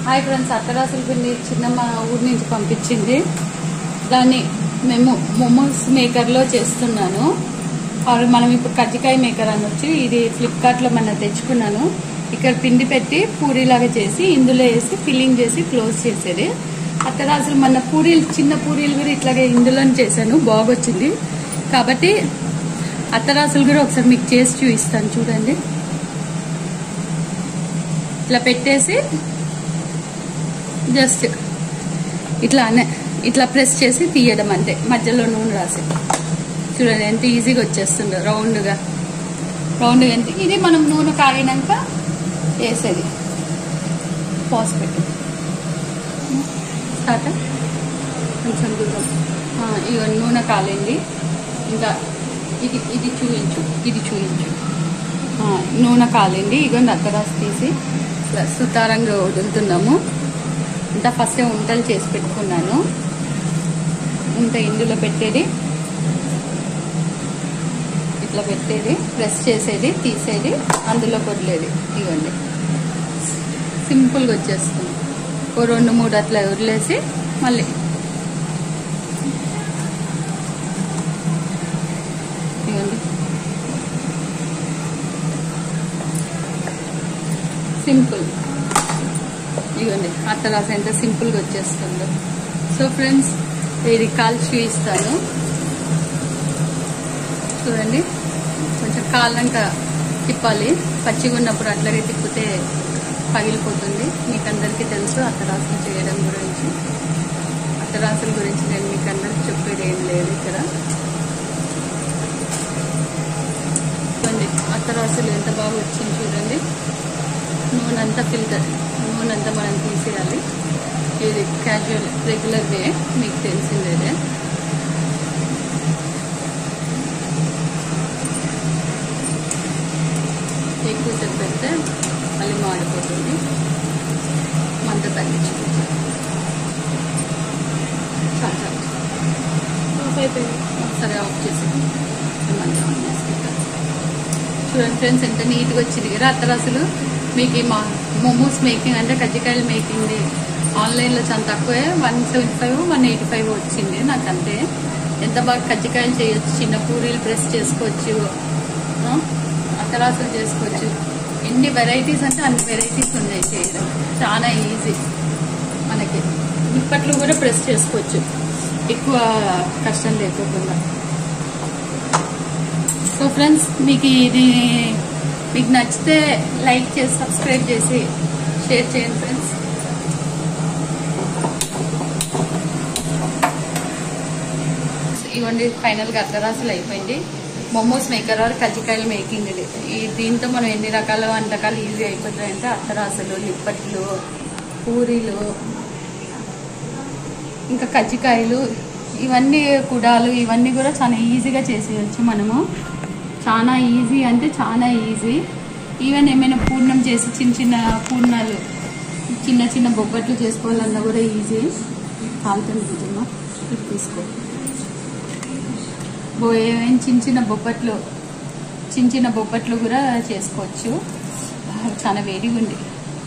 Hi friends, అత్తరాసుల పిండి చిన్నమ్మ ఊరి నుంచి పంపించింది. దాన్ని మేము మోమోస్ మేకర్లో చేస్తున్నాను. మనం ఇప్పుడు కజ్జికాయ మేకర్ అనొచ్చు. ఇది ఫ్లిప్కార్ట్లో మనం తెచ్చుకున్నాను. ఇక్కడ పిండి పెట్టి పూరీలాగా చేసి ఇందులో వేసి ఫిల్లింగ్ చేసి క్లోజ్ చేసేది. అత్తరాసులు మన పూరీలు చిన్న పూరీలు కూడా ఇట్లాగే ఇందులోనే చేశాను, బాగొచ్చింది. కాబట్టి అత్తరాసులు కూడా ఒకసారి మీకు చేసి చూపిస్తాను, చూడండి. ఇట్లా పెట్టేసి జస్ట్ ఇట్లా ప్రెస్ చేసి తీయడం అంతే, మధ్యలో నూనె రాసి. చూడండి ఎంత ఈజీగా వచ్చేస్తుందో రౌండ్గా ఎంత. ఇది మనం నూనె కాగినాక వేసేది. పాస్ పెట్టి స్టార్ట్ కొంచెం దూరం. ఇక నూనె కాలింది. ఇంకా ఇది చూయించు. నూనె కాలింది. ఇగో అత్తరాసు తీసి సుతారంగా వదులుతున్నాము. ఇంత ఫస్ట్ ఉంటలు చేసి పెట్టుకున్నాను. ఇంత ఇందులో పెట్టేది, ఇట్లా పెట్టేది, ప్రెస్ చేసేది, తీసేది, అందులో వదిలేది. ఇవ్వండి, సింపుల్గా వచ్చేస్తుంది. ఓ 2-3 అట్లా వదిలేసి మళ్ళీ ఇవ్వండి, సింపుల్. ఇవ్వండి అత్తరాసు ఎంత సింపుల్గా వచ్చేస్తుందో. సో ఫ్రెండ్స్, ఇది కాల్చి చూపిస్తాను, చూడండి. కొంచెం కాళ్ళంక తిప్పాలి, పచ్చిగా ఉన్నప్పుడు అట్లాగే తిప్పితే పగిలిపోతుంది. మీకు అందరికీ తెలుసు అత్తరాసులు చేయడం గురించి. అత్తరాసుల గురించి నేను మీకు అందరికి చెప్పేది ఏం లేదు ఇక్కడ. చూడండి అత్తరాసులు ఎంత బాగా వచ్చింది చూడండి. నూనె అంతా మనం తీసేయాలి. ఇది క్యాజువల్ రెగ్యులర్ వే, మీకు తెలిసిందేదే. ఎక్కువసేపు పెడితే మళ్ళీ మాడిపోతుంది. మంట తగ్గించుకుంటాం. సరే ఆఫ్ చేసి మంట ఆన్ చేసుకుంటాం. చూడండి ఫ్రెండ్స్, ఎంత నీట్గా వచ్చింది కదా అత్తరాసులు. మీకు మా మోమోస్ మేకింగ్ అంటే కజ్జికాయలు మేకింగ్ ఆన్లైన్లో చాలా తక్కువే, 175, 185 వచ్చింది నాకు అంతే. ఎంత బాగా కజ్జికాయలు చేయొచ్చు, చిన్న పూరీలు ప్రెస్ చేసుకోవచ్చు, అత్తరాసులు చేసుకోవచ్చు. ఎన్ని వెరైటీస్ అంటే అన్ని వెరైటీస్ ఉన్నాయి చేయడం. చాలా ఈజీ. మనకి నిప్పట్లు కూడా ప్రెస్ చేసుకోవచ్చు, ఎక్కువ కష్టం లేకోకుండా. సో ఫ్రెండ్స్, మీకు నచ్చితే లైక్ చేసి సబ్స్క్రైబ్ చేసి షేర్ చేయండి ఫ్రెండ్స్. ఇవ్వండి, ఫైనల్గా అత్తరాసులు అయిపోయింది. మోమోస్ మేకర్ ఆర్ కజ్జికాయలు మేకింగ్ ఇది. దీంతో మనం ఎన్ని రకాల వంటకాలు ఈజీ అయిపోతాయంటే అత్తరాసులు, నిప్పట్లు, పూరీలు, ఇంకా కజ్జికాయలు, ఇవన్నీ కుడాలు, ఇవన్నీ కూడా చాలా ఈజీగా చేసేయచ్చు మనము. చాలా ఈజీ అంటే చాలా ఈజీ. ఈవెన్ ఏమైనా పూర్ణం చేసి చిన్న పూర్ణాలు, చిన్న బొబ్బట్లు చేసుకోవాలన్నా కూడా ఈజీ. కాలుతుంది నిజమా, ఇది తీసుకో. ఏమైనా చిన్న బొబ్బట్లు కూడా చేసుకోవచ్చు. చాలా వేడిగా ఉంది,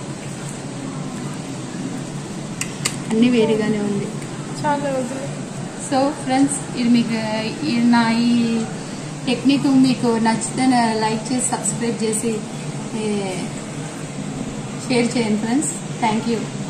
అన్ని వేడిగానే ఉంది చాలా రోజులు. సో ఫ్రెండ్స్, ఇది మీకు నా ఈ టెక్నిక్ మీకు నచ్చితే లైక్ చేసి సబ్స్క్రైబ్ చేసి షేర్ చేయండి ఫ్రెండ్స్. Thank you.